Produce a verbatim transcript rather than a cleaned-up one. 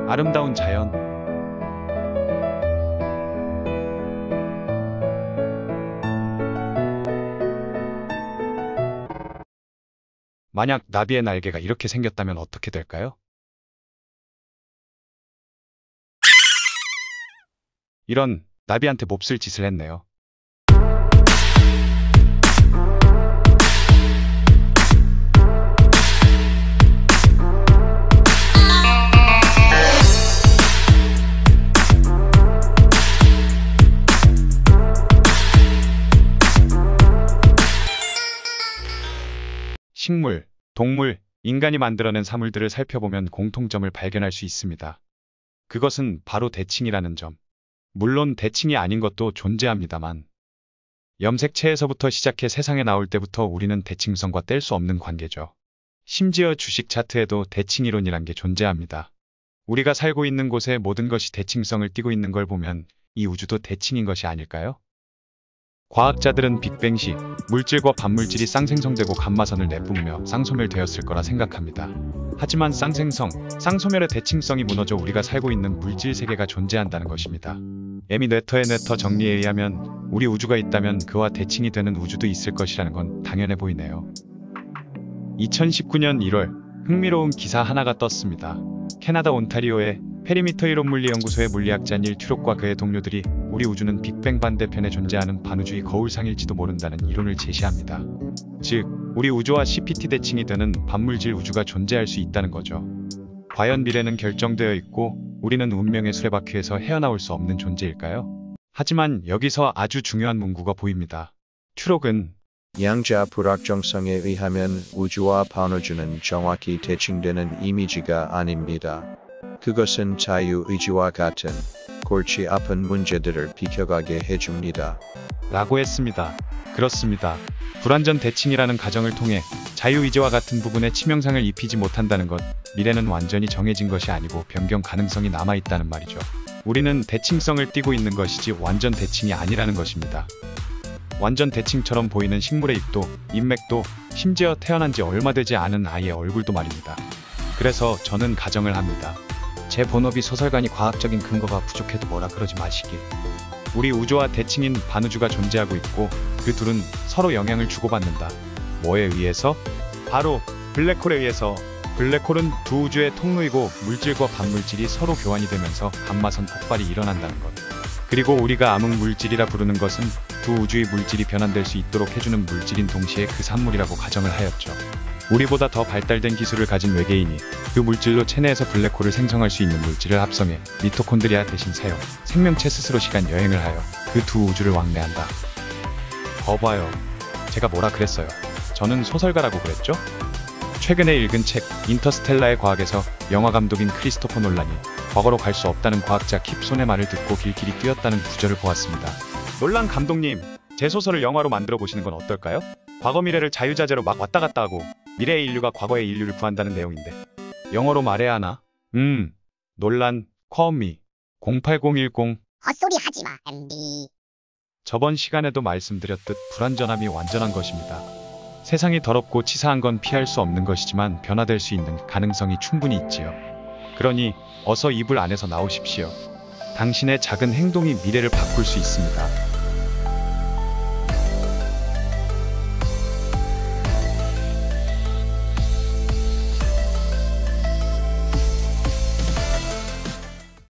아름다운 자연. 만약 나비의 날개가 이렇게 생겼다면 어떻게 될까요? 이런, 나비한테 몹쓸 짓을 했네요. 식물, 동물, 인간이 만들어낸 사물들을 살펴보면 공통점을 발견할 수 있습니다. 그것은 바로 대칭이라는 점. 물론 대칭이 아닌 것도 존재합니다만, 염색체에서부터 시작해 세상에 나올 때부터 우리는 대칭성과 뗄 수 없는 관계죠. 심지어 주식 차트에도 대칭이론이란 게 존재합니다. 우리가 살고 있는 곳의 모든 것이 대칭성을 띠고 있는 걸 보면 이 우주도 대칭인 것이 아닐까요? 과학자들은 빅뱅 시 물질과 반물질이 쌍생성되고 감마선을 내뿜으며 쌍소멸되었을 거라 생각합니다. 하지만 쌍생성, 쌍소멸의 대칭성이 무너져 우리가 살고 있는 물질 세계가 존재한다는 것입니다. 에미 뇌터의 뇌터 정리에 의하면 우리 우주가 있다면 그와 대칭이 되는 우주도 있을 것이라는 건 당연해 보이네요. 이천십구 년 일월 흥미로운 기사 하나가 떴습니다. 캐나다 온타리오의 페리미터 이론물리연구소의 물리학자 닐 튜록과 그의 동료들이 우리 우주는 빅뱅 반대편에 존재하는 반우주의 거울상일지도 모른다는 이론을 제시합니다. 즉, 우리 우주와 씨피티 대칭이 되는 반물질 우주가 존재할 수 있다는 거죠. 과연 미래는 결정되어 있고 우리는 운명의 수레바퀴에서 헤어나올 수 없는 존재일까요? 하지만 여기서 아주 중요한 문구가 보입니다. 튜록은 양자 불확정성에 의하면 우주와 반우주는 정확히 대칭되는 이미지가 아닙니다. 그것은 자유의지와 같은 골치 아픈 문제들을 비켜가게 해줍니다. 라고 했습니다. 그렇습니다. 불완전 대칭이라는 가정을 통해 자유의지와 같은 부분에 치명상을 입히지 못한다는 것, 미래는 완전히 정해진 것이 아니고 변경 가능성이 남아있다는 말이죠. 우리는 대칭성을 띠고 있는 것이지 완전 대칭이 아니라는 것입니다. 완전 대칭처럼 보이는 식물의 잎도, 잎맥도, 심지어 태어난 지 얼마 되지 않은 아이의 얼굴도 말입니다. 그래서 저는 가정을 합니다. 제 본업이 소설가니 과학적인 근거가 부족해도 뭐라 그러지 마시길. 우리 우주와 대칭인 반우주가 존재하고 있고 그 둘은 서로 영향을 주고받는다. 뭐에 의해서? 바로 블랙홀에 의해서. 블랙홀은 두 우주의 통로이고 물질과 반물질이 서로 교환이 되면서 감마선 폭발이 일어난다는 것. 그리고 우리가 암흑물질이라 부르는 것은 두 우주의 물질이 변환될 수 있도록 해주는 물질인 동시에 그 산물이라고 가정을 하였죠. 우리보다 더 발달된 기술을 가진 외계인이 그 물질로 체내에서 블랙홀을 생성할 수 있는 물질을 합성해 미토콘드리아 대신 사용, 생명체 스스로 시간 여행을 하여 그 두 우주를 왕래한다. 거봐요. 제가 뭐라 그랬어요? 저는 소설가라고 그랬죠? 최근에 읽은 책 인터스텔라의 과학에서 영화 감독인 크리스토퍼 놀란이 과거로 갈 수 없다는 과학자 킵손의 말을 듣고 길길이 뛰었다는 구절을 보았습니다. 놀란 감독님, 제 소설을 영화로 만들어 보시는 건 어떨까요? 과거 미래를 자유자재로 막 왔다 갔다 하고 미래의 인류가 과거의 인류를 구한다는 내용인데 영어로 말해야 하나? 음, 놀란, call 공팔공일공 헛소리 하지마, 엠비. 저번 시간에도 말씀드렸듯 불완전함이 완전한 것입니다. 세상이 더럽고 치사한 건 피할 수 없는 것이지만 변화될 수 있는 가능성이 충분히 있지요. 그러니 어서 이불 안에서 나오십시오. 당신의 작은 행동이 미래를 바꿀 수 있습니다.